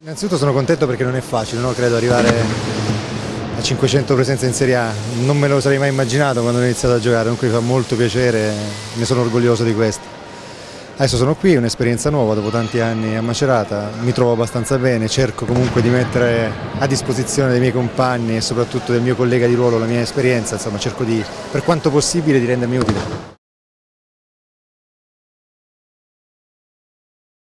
Innanzitutto sono contento perché non è facile, no? Credo arrivare a 500 presenze in Serie A, non me lo sarei mai immaginato quando ho iniziato a giocare, comunque mi fa molto piacere, ne sono orgoglioso di questo. Adesso sono qui, è un'esperienza nuova, dopo tanti anni a Macerata, mi trovo abbastanza bene, cerco comunque di mettere a disposizione dei miei compagni e soprattutto del mio collega di ruolo la mia esperienza, insomma cerco di, per quanto possibile, di rendermi utile.